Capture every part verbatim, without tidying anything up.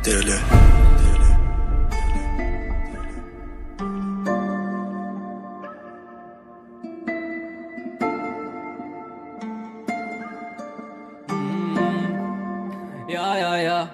ديلي يا يا يا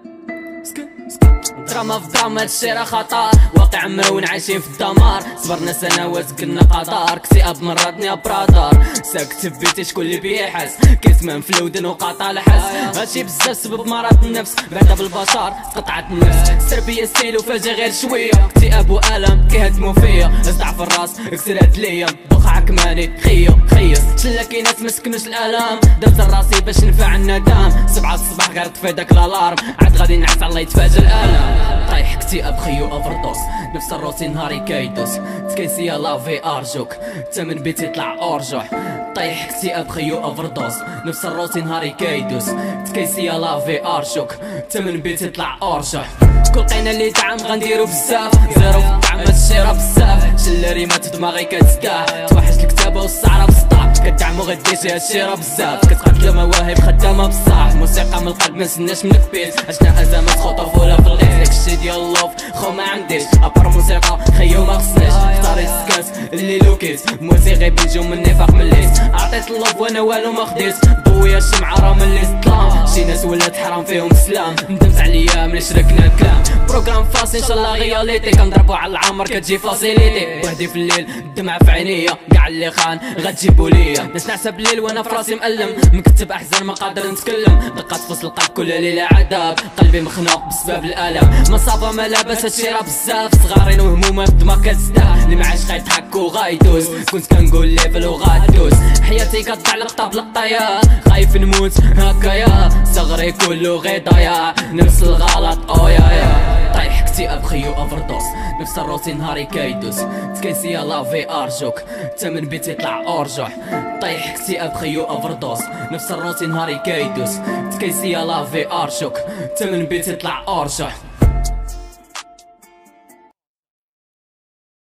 دراما في دراما هادشي راه خطر، واقع مرون عايشين في الدمار، صبرنا سنوات قلنا قدر، اكتئاب مرضني برادر، ساكت في بيتي شكون اللي بيحس، كيتمام في الودن وقاطع الحس، هادشي بزاف سبب مرض النفس، بعدا بالبشر قطعت النفس، السربية ستيل وفاجئ غير شوية، اكتئاب والم كيهدمو فيا، ازدع في الراس اكسر هاد ليا، بقع كماني خيا خيس، تشلا كينات مسكنوش الالام، درت راسي باش نفع الندم، سبعة الصباح غير طفي داك الالارم، عاد غادي نعس الله يتفاجئ الالم، طايح اكتئاب خيو اوفردوس، نفس الروتين نهاري كيدوس، تكيسي لافي ارجوك، تا من بيتي طلع ارجح، طايح اكتئاب خيو اوفردوس، نفس الروتين نهاري كيدوس، تكيسي لافي ارجوك، تا من بيتي طلع ارجح، كل قينا اللي دعم غنديرو بزاف، زيرو في الدعم هادشي راه بزاف، شل ريمات دماغي كتستاح، توحش الكتابة والسعرة بسطاح، كدعمو غديجي هادشي راه بزاف، كتقتلو مواهب خدامة بصح، موسيقى من القلب منستناش منك بيت، عشنا ازمات خطوف ولا في الغيط، داكشي ديال اللوف خو ما عنديش، ابار موسيقى خيو ما خصنيش، اختاريت سكات اللي لوكيت، موسيقي بيجيو مني فاق من الليت، عطيت اللوف وانا والو ما خديت، ضويا الشمعة راه من اللي ظلام، شي ناس ولات حرام فيهم سلام، ندمت عليا ملي شركنا الكلام، بروغرام فاصل ان شاء الله غياليتي، كنضربو على العمر كتجي فاسيليتي، وحدي في الليل الدمعة في عينيا، كاع اللي خان غتجيبو ليا، ناس نعسى بالليل وانا في راسي مألم، مكتب احزان ما قادر نتكلم، دقات فصل القلب كل ليلة عذاب، قلبي مخنوق بسبب الالم، ما صافا ما لاباس هادشي راه بزاف، صغارين وهمومات الدماغ كتزداد، اللي معاش غيضحك وغايدوز، كنت كنقول ليفل وغادوز، حياتي كتضيع لقطة بلقطايا، خايف نموت هكايا، صغري كله غي ضياع، نفس الغلط اويا يا، طايح اكتئاب خيو اوفردوس، نفس الروتين نهاري كيدوس، تكيسي لافي ارجوك، تا من بيتي طلع ارجح، طايح اكتئاب خيو اوفردوس، نفس الروتين نهاري كيدوس، تكيسي لافي ارجوك، تا من بيتي طلع ارجح.